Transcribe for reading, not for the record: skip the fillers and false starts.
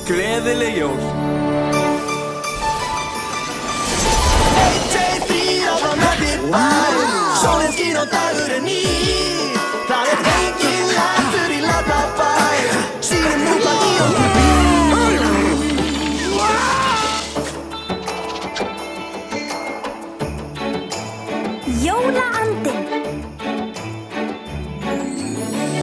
Gleðileg jól. Einn, tveir, þrír, áfram með þér bær. Sólin skín og dagurinn nýr. Það enginn latur í Latabæ. Sýnum nú hvað í okkur býr. Jóla